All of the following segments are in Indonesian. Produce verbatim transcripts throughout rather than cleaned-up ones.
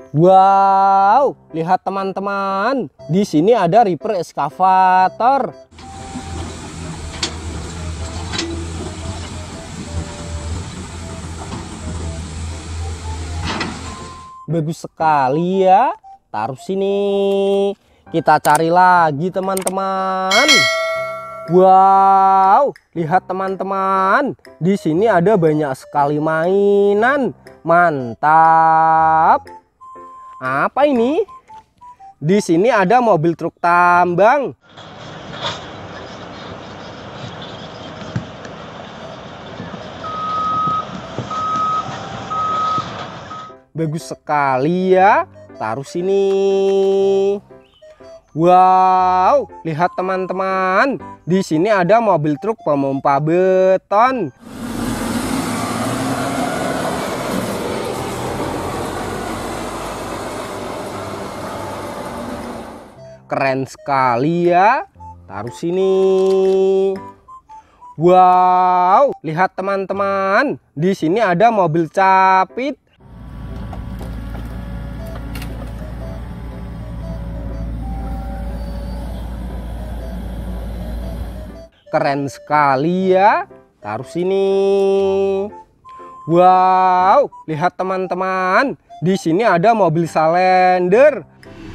Wow, lihat teman-teman. Di sini ada reaper excavator. Bagus sekali ya. Taruh sini. Kita cari lagi teman-teman. Wow, lihat teman-teman. Di sini ada banyak sekali mainan. Mantap. Apa ini? Di sini ada mobil truk tambang. Bagus sekali ya. Taruh sini. Wow, lihat teman-teman. Di sini ada mobil truk pemompa beton. Keren sekali ya. Taruh sini. Wow, lihat teman-teman. Di sini ada mobil capit. Keren sekali ya. Taruh sini. Wow, lihat teman-teman. Di sini ada mobil salender.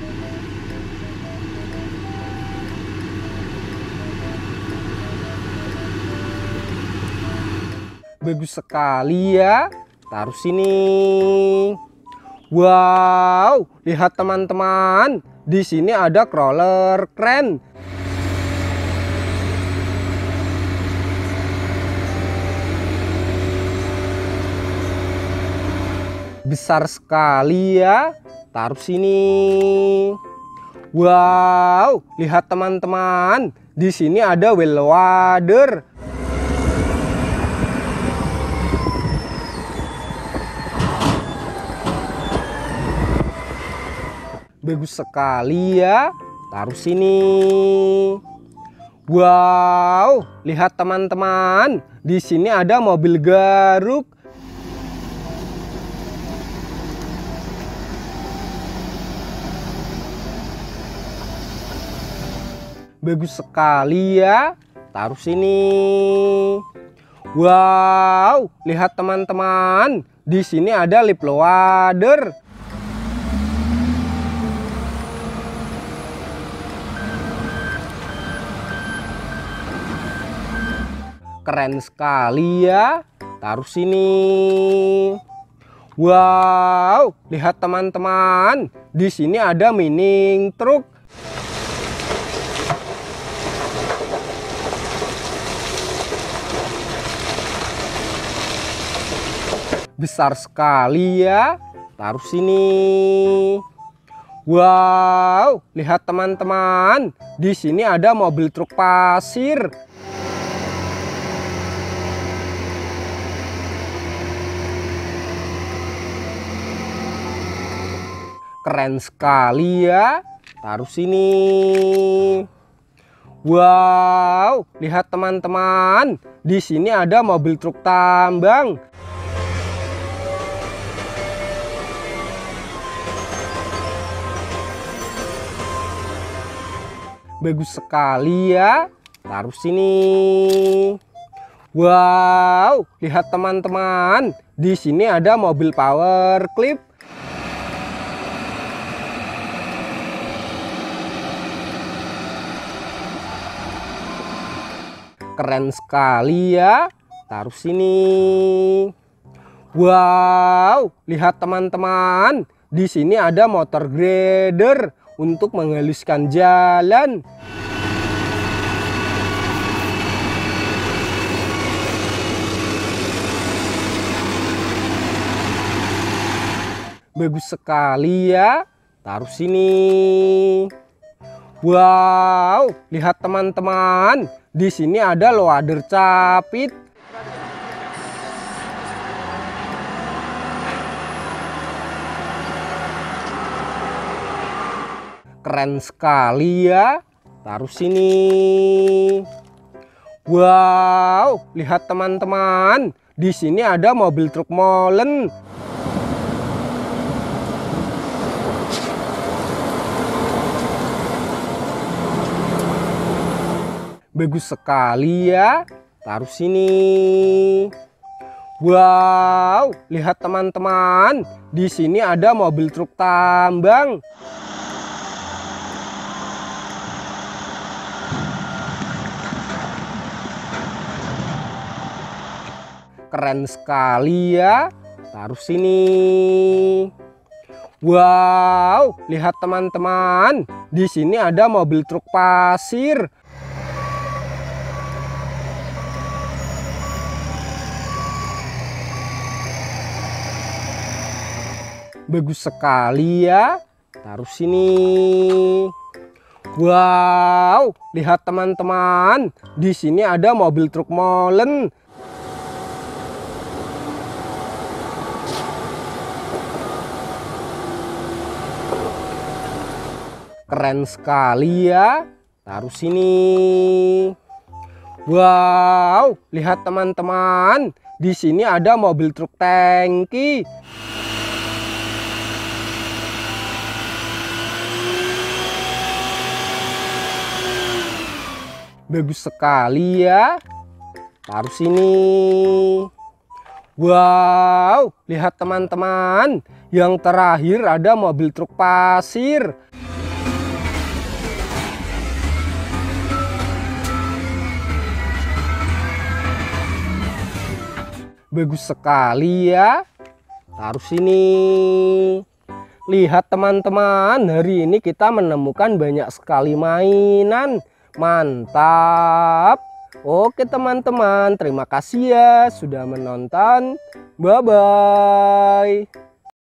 Bagus sekali ya. Taruh sini. Wow, lihat teman-teman. Di sini ada crawler keren. Besar sekali ya. Taruh sini. Wow, lihat teman-teman. Di sini ada wheel loader. Bagus sekali ya. Taruh sini. Wow, lihat teman-teman. Di sini ada mobil garuk. Bagus sekali ya. Taruh sini. Wow, lihat teman-teman. Di sini ada lift loader. Keren sekali ya. Taruh sini. Wow, lihat teman-teman. Di sini ada mining truk. Besar sekali ya. Taruh sini. Wow, lihat teman-teman. Di sini ada mobil truk pasir. Keren sekali ya. Taruh sini. Wow, lihat teman-teman. Di sini ada mobil truk tambang. Bagus sekali ya. Taruh sini. Wow, lihat teman-teman. Di sini ada mobil power clip. Keren sekali ya. Taruh sini. Wow, lihat teman-teman. Di sini ada motor grader untuk menghaluskan jalan. Bagus sekali ya. Taruh sini. Wow, lihat teman-teman. Di sini ada loader capit. Keren sekali ya. Taruh sini. Wow, lihat teman-teman. Di sini ada mobil truk molen. Bagus sekali ya. Taruh sini. Wow, lihat teman-teman. Di sini ada mobil truk tambang. Keren sekali ya. Taruh sini. Wow, lihat teman-teman. Di sini ada mobil truk pasir. Bagus sekali ya. Taruh sini. Wow, lihat teman-teman. Di sini ada mobil truk molen. Keren sekali ya. Taruh sini. Wow, lihat teman-teman. Di sini ada mobil truk tangki. Bagus sekali ya. Taruh sini. Wow, lihat teman-teman. Yang terakhir ada mobil truk pasir. Bagus sekali ya. Taruh sini. Lihat teman-teman, hari ini kita menemukan banyak sekali mainan. Mantap. Oke teman-teman, terima kasih ya sudah menonton. Bye bye.